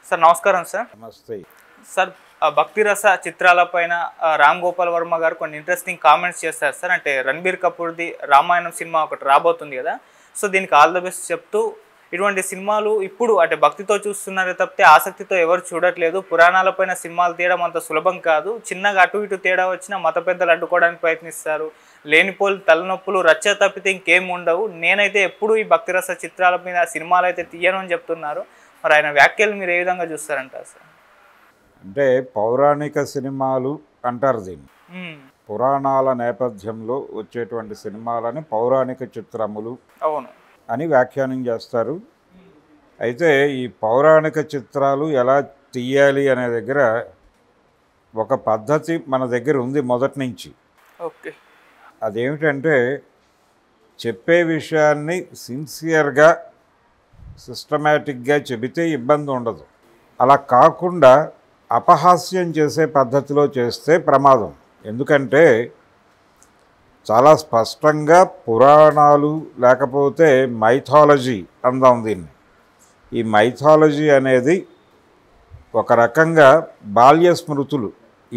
Sir నమస్కారం sir. నమస్తే sir భక్తి రస చిత్రాలపైన రామ్ గోపాల్ వర్మ గారు కొన్ని ఇంట్రెస్టింగ్ కామెంట్స్ చేస్తారు సార్. అంటే రణబీర్ కపూర్ది రామాయణం సినిమా ఒకటి రాబోతుంది కదా, సో దీనికి ఆల్ ద బెస్ట్ చెప్తూ ఇటువంటి సినిమాలు ఇప్పుడు అంటే భక్తితో చూస్తున్నారే తప్పితే ఆసక్తితో ఎవరు చూడట్లేదు. పురాణాలపైన సినిమాలు తీయడం అంత సులభం కాదు. చిన్నగా అటు ఇటు తేడా వచ్చినా మత పెద్దలు అడ్డుకోవడానికి ప్రయత్నిస్తారు. లేనిపోలు తలనొప్పులు రచ్చ తప్పితే ఇంకేం ఉండవు. నేనైతే ఎప్పుడు ఈ భక్తి రస చిత్రాల మీద సినిమాలు అయితే తీయను అని చెప్తున్నారు. మరి ఆయన వ్యాఖ్యలు మీరు ఏ విధంగా చూస్తారంటారు సార్? అంటే పౌరాణిక సినిమాలు అంటారు దీన్ని. పురాణాల నేపథ్యంలో వచ్చేటువంటి సినిమాలని పౌరాణిక చిత్రములు అవును అని వ్యాఖ్యానం చేస్తారు. అయితే ఈ పౌరాణిక చిత్రాలు ఎలా తీయాలి అనే దగ్గర ఒక పద్ధతి మన దగ్గర ఉంది మొదటి నుంచి. ఓకే, అదేమిటంటే చెప్పే విషయాన్ని సిన్సియర్గా సిస్టమేటిక్గా చెబితే ఇబ్బంది ఉండదు. అలా కాకుండా అపహాస్యం చేసే పద్ధతిలో చేస్తే ప్రమాదం. ఎందుకంటే చాలా స్పష్టంగా పురాణాలు లేకపోతే మైథాలజీ అందాం దీన్ని. ఈ మైథాలజీ అనేది ఒక రకంగా బాల్య స్మృతులు,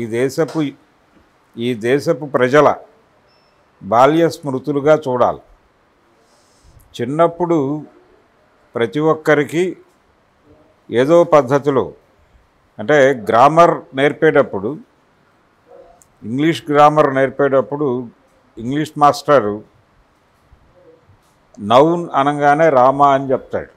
ఈ దేశపు ప్రజల బాల్య స్మృతులుగా చూడాలి. చిన్నప్పుడు ప్రతి ఒక్కరికి ఏదో పద్ధతిలో అంటే గ్రామర్ నేర్పేటప్పుడు, ఇంగ్లీష్ గ్రామర్ నేర్పేటప్పుడు ఇంగ్లీష్ మాస్టరు నౌన్ అనగానే రామ అని చెప్తాడు.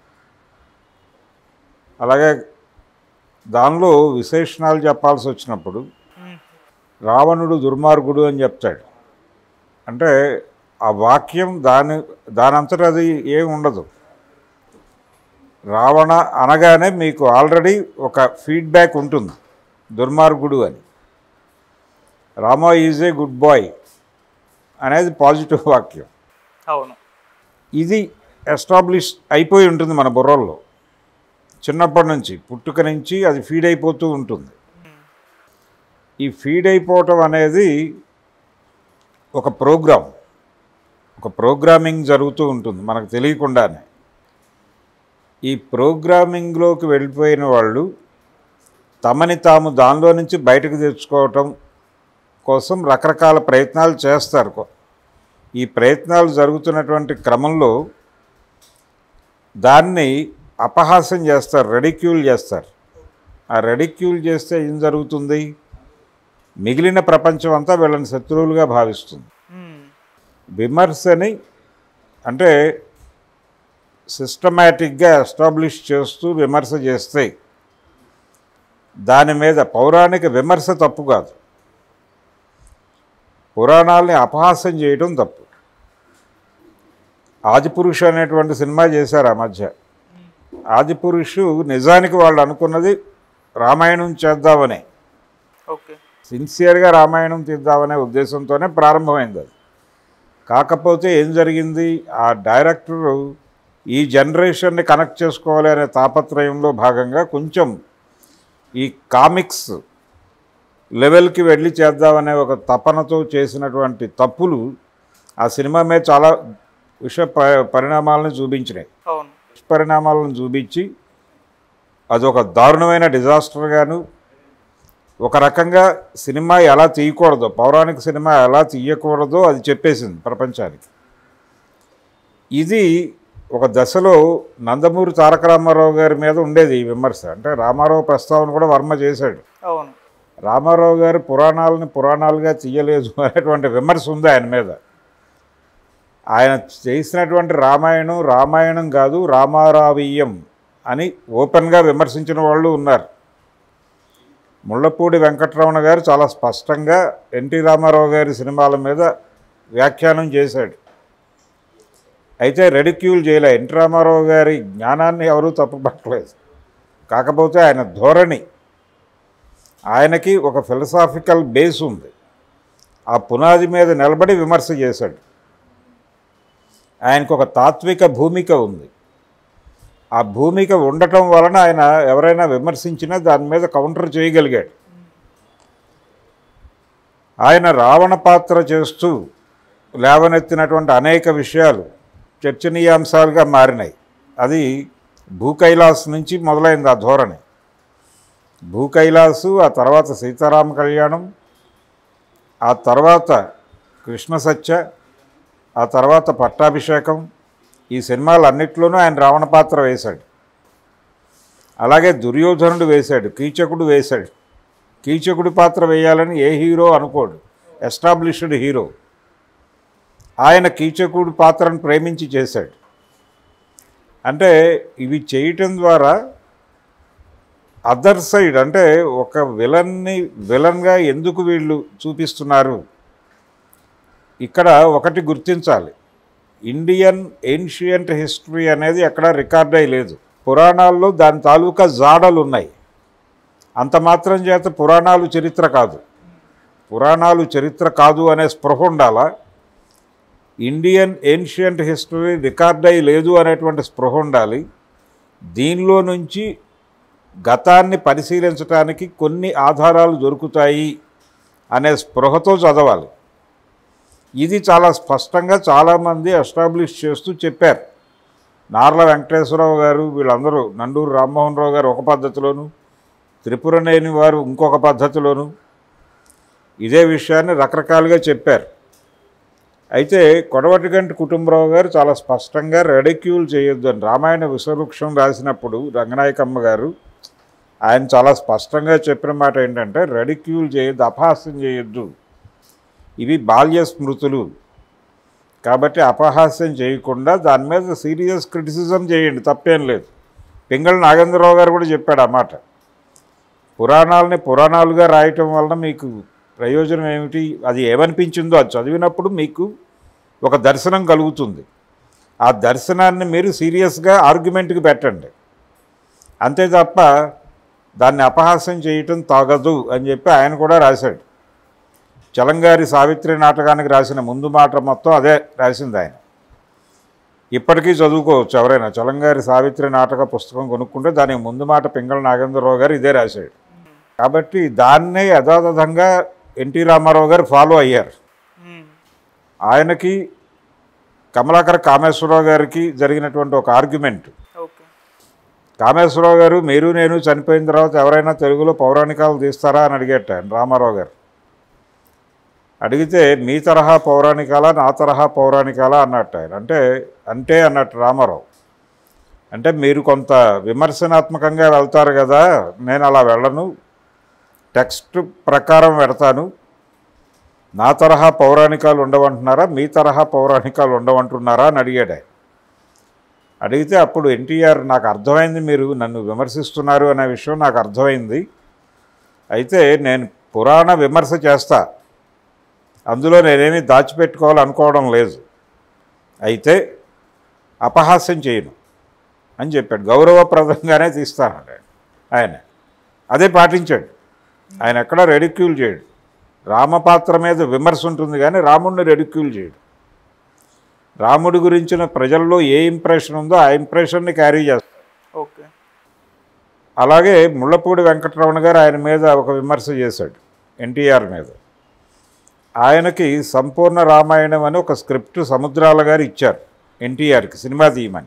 అలాగే దానిలో విశేషణాలు చెప్పాల్సి వచ్చినప్పుడు రావణుడు దుర్మార్గుడు అని చెప్తాడు. అంటే ఆ వాక్యం దానంతట అది ఏమి ఉండదు. రావణ అనగానే మీకు ఆల్రెడీ ఒక ఫీడ్బ్యాక్ ఉంటుంది, దుర్మార్గుడు అని. Rama is a good boy అనేది పాజిటివ్ వాక్యం. అవును, ఇది ఎస్టాబ్లిష్ అయిపోయి ఉంటుంది మన బుర్రల్లో. చిన్నప్పటి నుంచి పుట్టుక నుంచి అది ఫీడ్ అయిపోతూ ఉంటుంది. ఈ ఫీడ్ అయిపోవటం అనేది ఒక ప్రోగ్రామింగ్ జరుగుతూ ఉంటుంది మనకు తెలియకుండానే. ఈ ప్రోగ్రామింగ్లోకి వెళ్ళిపోయిన వాళ్ళు తమని తాము దానిలో నుంచి బయటకు తెచ్చుకోవటం కోసం రకరకాల ప్రయత్నాలు చేస్తారు. ఈ ప్రయత్నాలు జరుగుతున్నటువంటి క్రమంలో దాన్ని అపహాస్యం చేస్తారు, రెడిక్యూల్ చేస్తారు. ఆ రెడిక్యూల్ చేస్తే ఏం జరుగుతుంది? మిగిలిన ప్రపంచం అంతా వీళ్ళని శత్రువులుగా భావిస్తుంది. విమర్శని అంటే సిస్టమేటిక్గా ఎస్టాబ్లిష్ చేస్తూ విమర్శ చేస్తే దాని మీద పౌరాణిక విమర్శ తప్పు కాదు, పురాణాలని అపహాస్యం చేయడం తప్పు. ఆదిపురుషు అనేటువంటి సినిమా చేశారు ఆ మధ్య. ఆదిపురుషు నిజానికి వాళ్ళు అనుకున్నది రామాయణం చేద్దామనే, సిన్సియర్గా రామాయణం తీద్దామనే ఉద్దేశంతోనే ప్రారంభమైంది అది. కాకపోతే ఏం జరిగింది, ఆ డైరెక్టరు ఈ జనరేషన్ని కనెక్ట్ చేసుకోవాలి అనే తాపత్రయంలో భాగంగా కొంచెం ఈ కామిక్స్ లెవెల్కి వెళ్ళి చేద్దామనే ఒక తపనతో చేసినటువంటి తప్పులు ఆ సినిమా మీద చాలా పరిణామాలను చూపించినాయి. దుష్పరిణామాలను చూపించి అదొక దారుణమైన డిజాస్టర్గాను, ఒక రకంగా సినిమా ఎలా తీయకూడదో, పౌరాణిక సినిమా ఎలా తీయకూడదో అది చెప్పేసింది ప్రపంచానికి. ఇది ఒక దశలో నందమూరి తారక రామారావు గారి మీద ఉండేది ఈ విమర్శ. అంటే రామారావు ప్రస్తావన కూడా వర్మ చేశాడు. రామారావు గారు పురాణాలను పురాణాలుగా తీయలేదు అనేటువంటి విమర్శ ఉంది ఆయన మీద. ఆయన చేసినటువంటి రామాయణం కాదు రామారావీయం అని ఓపెన్గా విమర్శించిన వాళ్ళు ఉన్నారు. ముళ్ళపూడి వెంకటరమణ గారు చాలా స్పష్టంగా ఎన్టీ రామారావు గారి సినిమాల మీద వ్యాఖ్యానం చేశాడు. అయితే రెడిక్యూల్ చేయలే. ఎన్టీ రామారావు గారి జ్ఞానాన్ని ఎవరూ తప్పుపట్టలేదు. కాకపోతే ఆయన ధోరణి, ఆయనకి ఒక ఫిలసాఫికల్ బేస్ ఉంది. ఆ పునాది మీద నిలబడి విమర్శ చేశాడు. ఆయనకు ఒక తాత్విక భూమిక ఉంది. ఆ భూమిక ఉండటం వలన ఆయన ఎవరైనా విమర్శించినా దాని మీద కౌంటర్ చేయగలిగాడు. ఆయన రావణ పాత్ర చేస్తూ లేవనెత్తినటువంటి అనేక విషయాలు చర్చనీయాంశాలుగా మారినాయి. అది భూకైలాస్ నుంచి మొదలైంది ఆ ధోరణి. భూకైలాసు, ఆ తర్వాత సీతారామ కళ్యాణం, ఆ తర్వాత కృష్ణ సత్య, ఆ తర్వాత పట్టాభిషేకం, ఈ సినిమాలన్నిట్లోనూ ఆయన రావణ పాత్ర వేశాడు. అలాగే దుర్యోధనుడు వేశాడు, కీచకుడు వేశాడు. కీచకుడి పాత్ర వేయాలని ఏ హీరో అనుకోడు, ఎస్టాబ్లిష్డ్ హీరో. ఆయన కీచకుడి పాత్రను ప్రేమించి చేశాడు. అంటే ఇవి చేయటం ద్వారా అదర్ సైడ్, అంటే ఒక విలన్గా ఎందుకు వీళ్ళు చూపిస్తున్నారు, ఇక్కడ ఒకటి గుర్తించాలి. ఇండియన్ ఏన్షియంట్ హిస్టరీ అనేది ఎక్కడా రికార్డ్ అయి లేదు. పురాణాల్లో దాని తాలూకా జాడలు ఉన్నాయి. అంత మాత్రం చేత పురాణాలు చరిత్ర కాదు. పురాణాలు చరిత్ర కాదు అనే స్పృహ ఉండాలా. ఇండియన్ ఏన్షియంట్ హిస్టరీ రికార్డ్ అయి లేదు అనేటువంటి స్పృహ ఉండాలి. దీనిలో నుంచి గతాన్ని పరిశీలించడానికి కొన్ని ఆధారాలు దొరుకుతాయి అనే స్పృహతో చదవాలి. ఇది చాలా స్పష్టంగా చాలామంది ఎస్టాబ్లిష్ చేస్తూ చెప్పారు. నార్ల వెంకటేశ్వరరావు గారు, వీళ్ళందరూ, నండూరు రామ్మోహన్ రావు గారు ఒక పద్ధతిలోను, త్రిపురనేని వారు ఇంకొక పద్ధతిలోను ఇదే విషయాన్ని రకరకాలుగా చెప్పారు. అయితే కొడవటిగంటి కుటుంబరావు గారు చాలా స్పష్టంగా రెడిక్యూల్ చేయొద్దు అని రామాయణ విశ్వవృక్షం రాసినప్పుడు రంగనాయకమ్మ గారు ఆయన చాలా స్పష్టంగా చెప్పిన మాట ఏంటంటే, రెడిక్యూల్ చేయొద్దు, అపహాస్యం చేయొద్దు, ఇవి బాల్య స్మృతులు, కాబట్టి అపహాస్యం చేయకుండా దాని మీద సీరియస్ క్రిటిసిజం చేయండి, తప్పేం లేదు. పింగళ నాగేంద్రరావు గారు కూడా చెప్పాడు ఆ మాట. పురాణాలని పురాణాలుగా రాయటం వలన మీకు ప్రయోజనం ఏమిటి, అది ఏమనిపించిందో అది చదివినప్పుడు మీకు ఒక దర్శనం కలుగుతుంది. ఆ దర్శనాన్ని మీరు సీరియస్గా ఆర్గ్యుమెంట్కి పెట్టండి, అంతే తప్ప దాన్ని అపహాస్యం చేయటం తాగదు అని చెప్పి ఆయన కూడా రాశాడు. చలంగారి సావిత్రి నాటకానికి రాసిన ముందు మాట మొత్తం అదే రాసింది ఆయన. ఇప్పటికీ చదువుకోవచ్చు ఎవరైనా. చలంగారి సావిత్రి నాటక పుస్తకం కొనుక్కుంటే దానికి ముందు మాట పింగళ నాగేంద్రరావు గారు ఇదే రాశాడు. కాబట్టి దాన్నే యథాతథంగా ఎన్టీ రామారావు గారు ఫాలో అయ్యారు. ఆయనకి కమలాకర కామేశ్వరరావు గారికి జరిగినటువంటి ఒక ఆర్గ్యుమెంట్. కామేశ్వరరావు గారు, మీరు నేను చనిపోయిన తర్వాత ఎవరైనా తెలుగులో పౌరాణికాలు తీస్తారా అని అడిగేట ఆయన రామారావు గారు. అడిగితే మీ తరహా పౌరాణికాలా నా తరహా పౌరాణికాలా అన్నట్టు ఆయన. అంటే అన్నట్టు రామారావు, అంటే మీరు కొంత విమర్శనాత్మకంగా వెళ్తారు కదా, నేను అలా వెళ్ళను, టెక్స్ట్ ప్రకారం పెడతాను. నా తరహా పౌరాణికాలు ఉండవంటున్నారా, మీ తరహా పౌరాణికాలు ఉండవంటున్నారా అని అడిగాడు ఆయన. అడిగితే అప్పుడు ఎన్టీఆర్, నాకు అర్థమైంది మీరు నన్ను విమర్శిస్తున్నారు అనే విషయం నాకు అర్థమైంది, అయితే నేను పురాణ విమర్శ చేస్తా, అందులో నేనేమీ దాచిపెట్టుకోవాలనుకోవడం లేదు, అయితే అపహాస్యం చేయను అని చెప్పాడు. గౌరవప్రదంగానే తీస్తానండి ఆయన. అదే పాటించాడు ఆయన. ఎక్కడా రెడిక్యూల్ చేయడు. రామపాత్ర మీద విమర్శ ఉంటుంది కానీ రాముడిని రెడిక్యూల్ చేయడు. రాముడి గురించిన ప్రజల్లో ఏ ఇంప్రెషన్ ఉందో ఆ ఇంప్రెషన్ని క్యారీ చేస్తాడు. ఓకే. అలాగే ముళ్ళపూడి వెంకటరమణ గారు ఆయన మీద ఒక విమర్శ చేశాడు, ఎన్టీఆర్ మీద. ఆయనకి సంపూర్ణ రామాయణం అని ఒక స్క్రిప్ట్ సముద్రాల గారు ఇచ్చారు ఎన్టీఆర్కి, సినిమా తీయమని.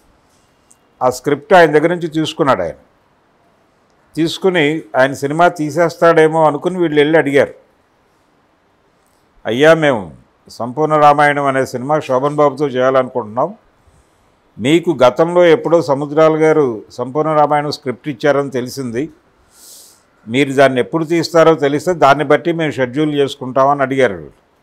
ఆ స్క్రిప్ట్ ఆయన దగ్గర నుంచి తీసుకున్నాడు ఆయన. తీసుకుని ఆయన సినిమా తీసేస్తాడేమో అనుకుని వీళ్ళు వెళ్ళి అడిగారు, అయ్యా మేము సంపూర్ణ రామాయణం అనే సినిమా శోభన్ బాబుతో చేయాలనుకుంటున్నాం, మీకు గతంలో ఎప్పుడో సముద్రాల గారు సంపూర్ణ రామాయణం స్క్రిప్ట్ ఇచ్చారని తెలిసింది, మీరు దాన్ని ఎప్పుడు తీస్తారో తెలిస్తే దాన్ని బట్టి మేము షెడ్యూల్ చేసుకుంటామని అడిగారు.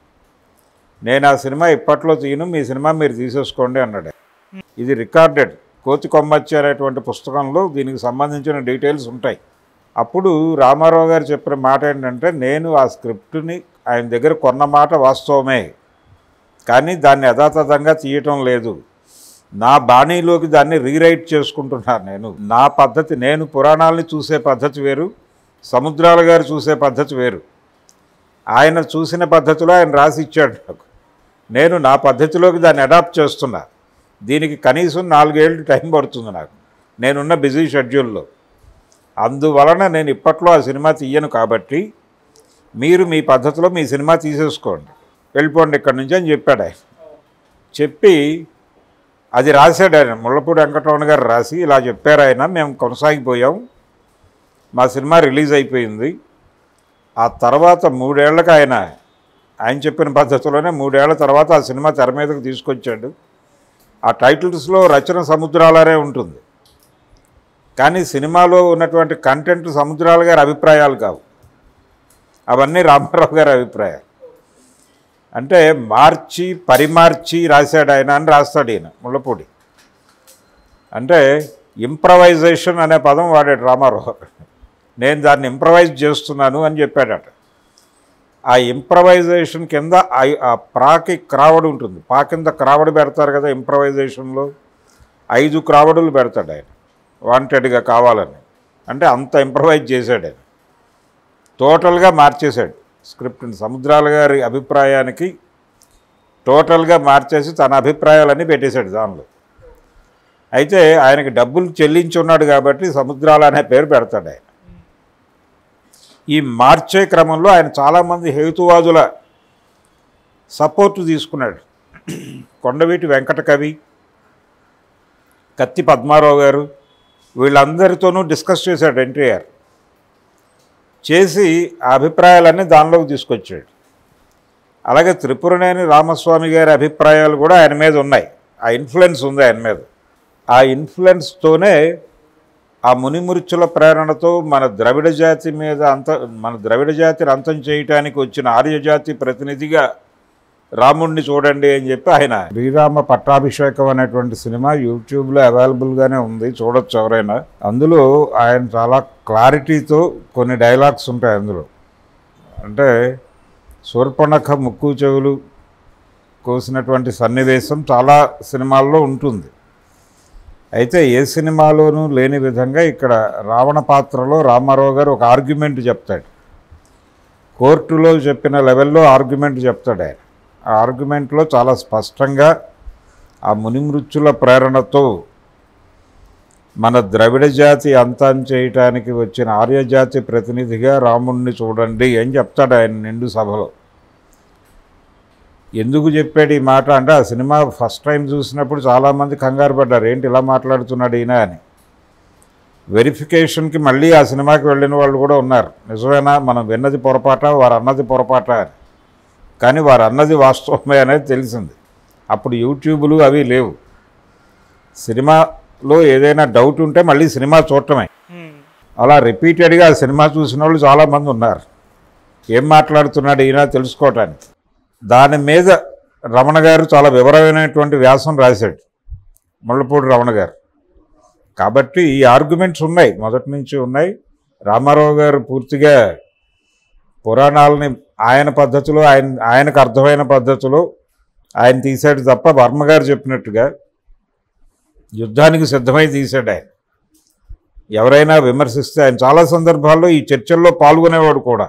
నేను ఆ సినిమా ఇప్పట్లో తీయను, మీ సినిమా మీరు తీసేసుకోండి అన్నాడు. ఇది రికార్డెడ్, కోతి కొమ్మచ్చి అనేటువంటి పుస్తకంలో దీనికి సంబంధించిన డీటెయిల్స్ ఉంటాయి. అప్పుడు రామారావు గారు చెప్పిన మాట ఏంటంటే, నేను ఆ స్క్రిప్ట్ని ఆయన దగ్గర కొన్న మాట వాస్తవమే, కానీ దాన్ని యథాతథంగా తీయటం లేదు, నా బాణీలోకి దాన్ని రీరైట్ చేసుకుంటున్నాను. నా పద్ధతి, నేను పురాణాలని చూసే పద్ధతి వేరు, సముద్రాల గారు చూసే పద్ధతి వేరు. ఆయన చూసిన పద్ధతిలో ఆయన రాసి ఇచ్చాడు నాకు, నేను నా పద్ధతిలోకి దాన్ని అడాప్ట్ చేస్తున్నా. దీనికి కనీసం 4 ఏళ్ళు టైం పడుతుంది నాకు, నేనున్న బిజీ షెడ్యూల్లో. అందువలన నేను ఇప్పట్లో ఆ సినిమా తీయను, కాబట్టి మీరు మీ పద్ధతిలో మీ సినిమా తీసేసుకోండి, వెళ్ళిపోండి ఇక్కడి నుంచి అని చెప్పాడు ఆయన. చెప్పి అది రాశాడు ఆయన, ముళ్ళపూడి వెంకటరమణ గారు రాసి ఇలా చెప్పారు ఆయన. మేము కొనసాగిపోయాం, మా సినిమా రిలీజ్ అయిపోయింది. ఆ తర్వాత 3 ఏళ్ళకి ఆయన చెప్పిన పద్ధతిలోనే 3 ఏళ్ల తర్వాత ఆ సినిమా తెర మీదకి తీసుకొచ్చాడు. ఆ టైటిల్స్లో రచన సముద్రాలనే ఉంటుంది, కానీ సినిమాలో ఉన్నటువంటి కంటెంట్ సముద్రాల గారి అభిప్రాయాలు కావు, అవన్నీ రామారావు గారి అభిప్రాయాలు. అంటే మార్చి పరిమార్చి రాశాడు ఆయన అని రాస్తాడు ఈయన ముళ్ళపూడి. అంటే ఇంప్రవైజేషన్ అనే పదం వాడాడు రామారావు. నేను దాన్ని ఇంప్రవైజ్ చేస్తున్నాను అని చెప్పాడట. ఆ ఇంప్రవైజేషన్ కింద ఆ ప్రాకి క్రావడి ఉంటుంది, పా కింద క్రావడి పెడతారు కదా ఇంప్రవైజేషన్లో, 5 క్రావడులు పెడతాడు ఆయన వాంటెడ్గా కావాలని. అంటే అంత ఇంప్రవైజ్ చేశాడు ఆయన, టోటల్గా మార్చేశాడు స్క్రిప్ట్ని. సముద్రాల గారి అభిప్రాయానికి టోటల్గా మార్చేసి తన అభిప్రాయాలన్నీ పెట్టేశాడు దానిలో. అయితే ఆయనకి డబ్బులు చెల్లించి ఉన్నాడు కాబట్టి సముద్రాల అనే పేరు పెడతాడు ఆయన. ఈ మార్చే క్రమంలో ఆయన చాలామంది హేతువాదుల సపోర్టు తీసుకున్నాడు. కొండవీటి వెంకట కవి, కత్తి పద్మారావు గారు, వీళ్ళందరితోనూ డిస్కస్ చేశాడు ఎన్టీఆర్. చేసి ఆ అభిప్రాయాలన్నీ దానిలోకి తీసుకొచ్చాడు. అలాగే త్రిపురనేని రామస్వామి గారి అభిప్రాయాలు కూడా ఆయన మీద ఉన్నాయి, ఆ ఇన్ఫ్లుయెన్స్ ఉంది ఆయన మీద. ఆ ఇన్ఫ్లుయెన్స్తోనే ఆ మునిమురుచుల ప్రేరణతో మన ద్రవిడ జాతిని అంతం చేయటానికి వచ్చిన ఆర్యజాతి ప్రతినిధిగా రాముడిని చూడండి అని చెప్పి ఆయన శ్రీరామ పట్టాభిషేకం అనేటువంటి సినిమా యూట్యూబ్లో అవైలబుల్గానే ఉంది, చూడొచ్చు ఎవరైనా. అందులో ఆయన చాలా క్లారిటీతో కొన్ని డైలాగ్స్ ఉంటాయి అందులో. అంటే శూర్పణఖ ముక్కు చెవులు కోసినటువంటి సన్నివేశం చాలా సినిమాల్లో ఉంటుంది. అయితే ఏ సినిమాలోనూ లేని విధంగా ఇక్కడ రావణ పాత్రలో రామారావు గారు ఒక ఆర్గ్యుమెంట్ చెప్తాడు. కోర్టులో చెప్పిన లెవెల్లో ఆర్గ్యుమెంట్ చెప్తాడు ఆయన. ఆ ఆర్గ్యుమెంట్లో చాలా స్పష్టంగా ఆ మునిమృత్యుల ప్రేరణతో మన ద్రవిడ జాతి అంతం చేయటానికి వచ్చిన ఆర్యజాతి ప్రతినిధిగా రాముణ్ణి చూడండి అని చెప్తాడు ఆయన నిండు సభలో. ఎందుకు చెప్పాడు ఈ మాట అంటే, ఆ సినిమా ఫస్ట్ టైం చూసినప్పుడు చాలామంది కంగారు పడ్డారు, ఏంటి ఇలా మాట్లాడుతున్నాడు ఈయన అని. వెరిఫికేషన్కి మళ్ళీ ఆ సినిమాకి వెళ్ళిన వాళ్ళు కూడా ఉన్నారు. నిజమేనా, మనం విన్నది పొరపాట, వారు అన్నది పొరపాట అని. కానీ వారు అన్నది వాస్తవమే అనేది తెలిసింది. అప్పుడు యూట్యూబ్లు అవి లేవు. సినిమాలో ఏదైనా డౌట్ ఉంటే మళ్ళీ సినిమా చూడటమే. అలా రిపీటెడ్గా ఆ సినిమా చూసిన వాళ్ళు చాలామంది ఉన్నారు, ఏం మాట్లాడుతున్నాడు ఈయన తెలుసుకోవటానికి. దాని మీద రమణ గారు చాలా వివరమైనటువంటి వ్యాసం రాశాడు, ముళ్ళపూడి రమణ గారు. కాబట్టి ఈ ఆర్గ్యుమెంట్స్ ఉన్నాయి, మొదటి నుంచి ఉన్నాయి. రామారావు గారు పూర్తిగా పురాణాలని ఆయన పద్ధతిలో ఆయనకు అర్థమైన పద్ధతిలో ఆయన తీశాడు తప్ప, వర్మ గారు చెప్పినట్టుగా యుద్ధానికి సిద్ధమై తీశాడు ఆయన. ఎవరైనా విమర్శిస్తే ఆయన చాలా సందర్భాల్లో ఈ చర్చల్లో పాల్గొనేవాడు కూడా.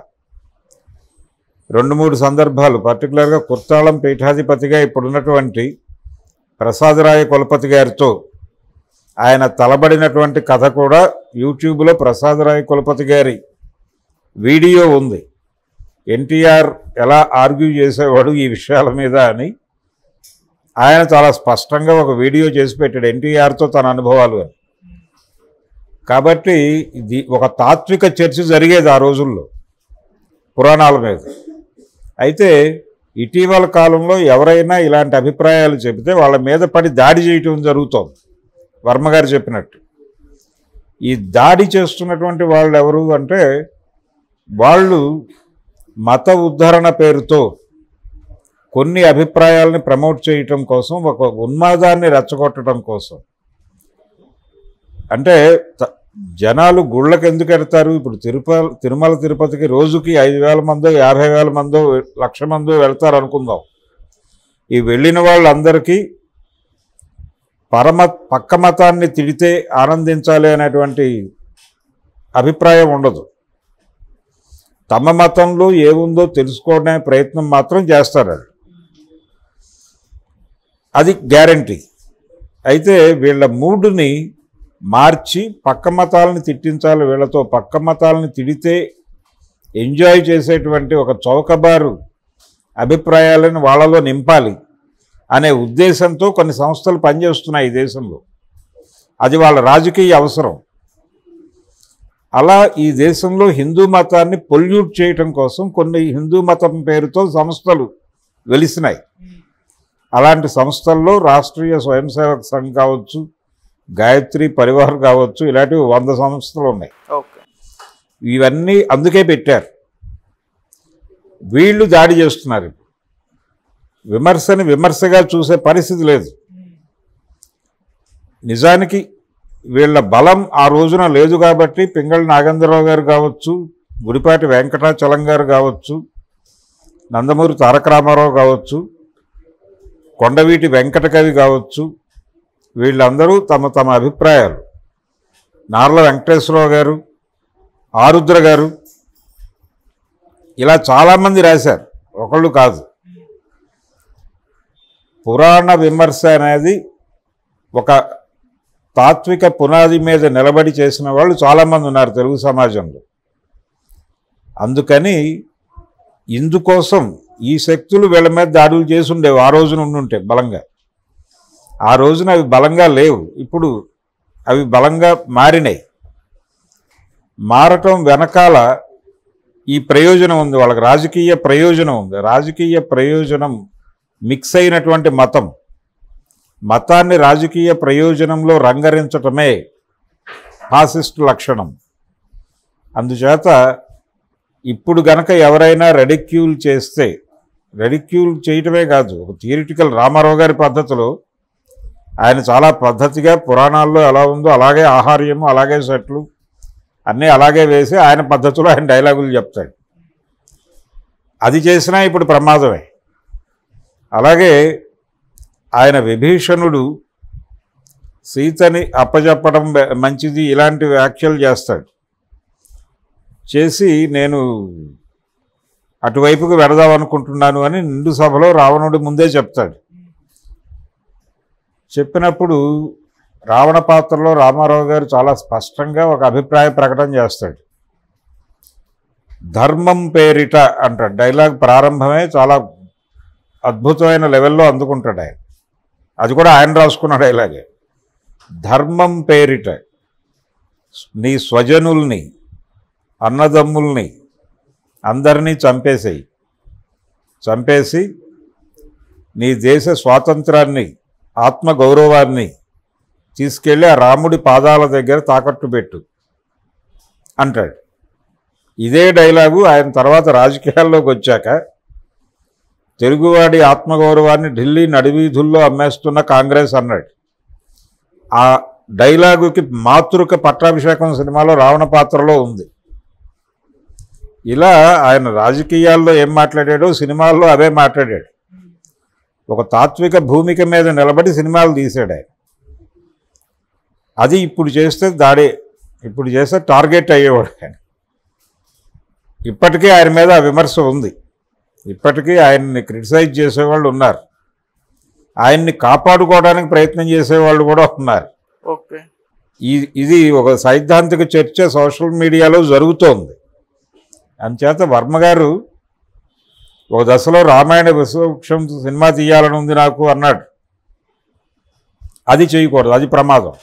2-3 సందర్భాలు, పర్టికులర్గా కుర్తాళం పీఠాధిపతిగా ఇప్పుడున్నటువంటి ప్రసాదరాయ కులపతి గారితో ఆయన తలబడినటువంటి కథ కూడా యూట్యూబ్లో ప్రసాదరాయ కులపతి గారి వీడియో ఉంది. ఎన్టీఆర్ ఎలా ఆర్గ్యూ చేసేవాడు ఈ విషయాల మీద అని ఆయన చాలా స్పష్టంగా ఒక వీడియో చేసి పెట్టాడు, ఎన్టీఆర్తో తన అనుభవాలు అని. కాబట్టి ఇది ఒక తాత్విక చర్చ జరిగేది ఆ రోజుల్లో పురాణాల మీద. అయితే ఇటీవల కాలంలో ఎవరైనా ఇలాంటి అభిప్రాయాలు చెబితే వాళ్ళ మీద పడి దాడి చేయటం జరుగుతోంది, వర్మగారు చెప్పినట్టు. ఈ దాడి చేస్తున్నటువంటి వాళ్ళు ఎవరు అంటే, వాళ్ళు మత ఉద్ధరణ పేరుతో కొన్ని అభిప్రాయాలని ప్రమోట్ చేయటం కోసం, ఒక ఉన్మాదాన్ని రెచ్చగొట్టడం కోసం. అంటే జనాలు గుళ్ళకి ఎందుకు వెళ్తారు? ఇప్పుడు తిరుమల తిరుపతికి రోజుకి 5,000 మందో 50,000 మందో 1,00,000 మందో వెళ్తారు అనుకుందాం. ఈ వెళ్ళిన వాళ్ళందరికీ పక్క మతాన్ని తిడితే ఆనందించాలి అనేటువంటి అభిప్రాయం ఉండదు. తమ మతంలో ఏముందో తెలుసుకోవడానికి ప్రయత్నం మాత్రం చేస్తారు, అది గ్యారంటీ. అయితే వీళ్ళ మూడుని మార్చి పక్క మతాలను తిట్టించాలి, వీళ్ళతో పక్క మతాలను తిడితే ఎంజాయ్ చేసేటువంటి ఒక చౌకబారు అభిప్రాయాలను వాళ్ళలో నింపాలి అనే ఉద్దేశంతో కొన్ని సంస్థలు పనిచేస్తున్నాయి ఈ దేశంలో. అది వాళ్ళ రాజకీయ అవసరం. అలా ఈ దేశంలో హిందూ మతాన్ని పొల్యూట్ చేయటం కోసం కొన్ని హిందూ మతం పేరుతో సంస్థలు వెలిసినాయి. అలాంటి సంస్థల్లో రాష్ట్రీయ స్వయం సేవక్ సంఘ్ కావచ్చు, గాయత్రి పరివార్ కావచ్చు, ఇలాంటివి 100 సంస్థలు ఉన్నాయి. ఇవన్నీ అందుకే పెట్టారు. వీళ్ళు దాడి చేస్తున్నారు. విమర్శని విమర్శగా చూసే పరిస్థితి లేదు. నిజానికి వీళ్ళ బలం ఆ రోజున లేదు కాబట్టి పింగళి నాగేంద్రరావు గారు కావచ్చు, గుడిపాటి వెంకటాచలం గారు కావచ్చు, నందమూరి తారక రామారావు కావచ్చు, కొండవీటి వెంకటకవి కావచ్చు, వీళ్ళందరూ తమ తమ అభిప్రాయాలు, నార్ల వెంకటేశ్వరరావు గారు, ఆరుద్ర గారు, ఇలా చాలామంది రాశారు, ఒకళ్ళు కాదు. పురాణ విమర్శ అనేది ఒక తాత్విక పునాది మీద నిలబడి చేసిన వాళ్ళు చాలామంది ఉన్నారు తెలుగు సమాజంలో. అందుకని ఇందుకోసం ఈ శక్తులు వీళ్ళ మీద దాడులు చేసి ఉండేవి ఆ రోజున ఉండుంటే బలంగా. ఆ రోజున అవి బలంగా లేవు, ఇప్పుడు అవి బలంగా మారినాయి. మారటం వెనకాల ఈ ప్రయోజనం ఉంది, వాళ్ళకి రాజకీయ ప్రయోజనం ఉంది. రాజకీయ ప్రయోజనం మిక్స్ అయినటువంటి మతాన్ని రాజకీయ ప్రయోజనంలో రంగరించటమే ఫాసిస్ట్ లక్షణం. అందుచేత ఇప్పుడు గనక ఎవరైనా రెడిక్యూల్ చేస్తే, రెడిక్యూల్ చేయటమే కాదు, ఒక థియరిటికల్ రామారావు గారి పద్ధతిలో ఆయన చాలా పద్ధతిగా పురాణాల్లో ఎలా ఉందో అలాగే ఆహార్యము, అలాగే సెట్లు అన్నీ అలాగే వేసి ఆయన పద్ధతిలో ఆయన డైలాగులు చెప్తాడు. అది చేసినా ఇప్పుడు ప్రమాదమే. అలాగే ఆయన విభీషణుడు సీతని అప్పచెప్పడం మంచిది ఇలాంటి వ్యాఖ్యలు చేస్తాడు. చేసి నేను అటువైపుకు వెడదాం అనుకుంటున్నాను అని నిండు సభలో రావణుడి ముందే చెప్తాడు. చెప్పినప్పుడు రావణ పాత్రలో రామారావు గారు చాలా స్పష్టంగా ఒక అభిప్రాయ ప్రకటన చేస్తాడు. ధర్మం పేరిట అంటాడు. డైలాగ్ ప్రారంభమే చాలా అద్భుతమైన లెవెల్లో అందుకుంటాడు ఆయన. అది కూడా ఆయన రాసుకున్న డైలాగే. ధర్మం పేరిట నీ స్వజనుల్ని, అన్నదమ్ముల్ని అందరినీ చంపేసి నీ దేశ స్వాతంత్రాన్ని, ఆత్మగౌరవాన్ని తీసుకెళ్ళి ఆ రాముడి పాదాల దగ్గర తాకట్టు పెట్టు అంటాడు. ఇదే డైలాగు ఆయన తర్వాత రాజకీయాల్లోకి వచ్చాక తెలుగువాడి ఆత్మగౌరవాన్ని ఢిల్లీ నడివీధుల్లో అమ్మేస్తున్న కాంగ్రెస్ అన్నాడు. ఆ డైలాగుకి మాతృక పట్టాభిషేకం సినిమాలో రావణ పాత్రలో ఉంది. ఇలా ఆయన రాజకీయాల్లో ఏం మాట్లాడాడో సినిమాల్లో అవే మాట్లాడాడు. ఒక తాత్విక భూమిక మీద నిలబడి సినిమాలు తీసాడు ఆయన. అది ఇప్పుడు చేస్తే దాడే, ఇప్పుడు చేస్తే టార్గెట్ అయ్యేవాడు ఆయన. ఇప్పటికీ ఆయన మీద ఆ విమర్శ ఉంది. ఇప్పటికీ ఆయన్ని క్రిటిసైజ్ చేసేవాళ్ళు ఉన్నారు, ఆయన్ని కాపాడుకోవడానికి ప్రయత్నం చేసేవాళ్ళు కూడా ఉన్నారు. ఇది ఒక సైద్ధాంతిక చర్చ సోషల్ మీడియాలో జరుగుతోంది. అందుచేత వర్మ గారు ఒక దశలో రామాయణ విశ్వవృక్షం సినిమా తీయాలని ఉంది నాకు అన్నాడు. అది చేయకూడదు, అది ప్రమాదం.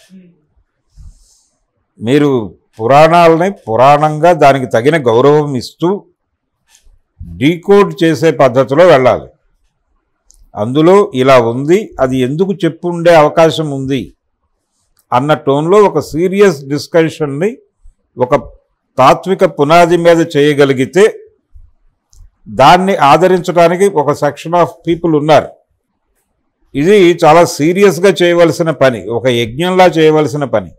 మీరు పురాణాలని పురాణంగా దానికి తగిన గౌరవం ఇస్తూ డీకోడ్ చేసే పద్ధతిలో వెళ్ళాలి. అందులో ఇలా ఉంది, అది ఎందుకు చెప్పుండే అవకాశం ఉంది అన్న టోన్లో ఒక సీరియస్ డిస్కషన్ని ఒక తాత్విక పునాది మీద చేయగలిగితే దాన్ని ఆదరించడానికి ఒక సెక్షన్ ఆఫ్ పీపుల్ ఉన్నారు. ఇది చాలా సీరియస్గా చేయవలసిన పని, ఒక యజ్ఞంలా చేయవలసిన పని.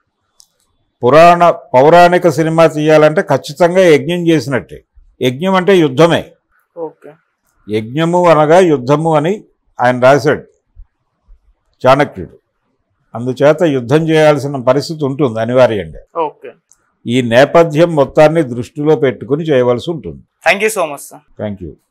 పౌరాణిక సినిమా తీయాలంటే ఖచ్చితంగా యజ్ఞం చేసినట్టే. యజ్ఞం అంటే యుద్ధమే. యజ్ఞము అనగా యుద్ధము అని ఆయన రాశాడు చాణక్యుడు. అందుచేత యుద్ధం చేయాల్సిన పరిస్థితి ఉంటుంది అనివార్యంగా. ఈ నేపథ్యం మొత్తాన్ని దృష్టిలో పెట్టుకుని చేయవలసి ఉంటుంది. Thank you so much sir. Thank you.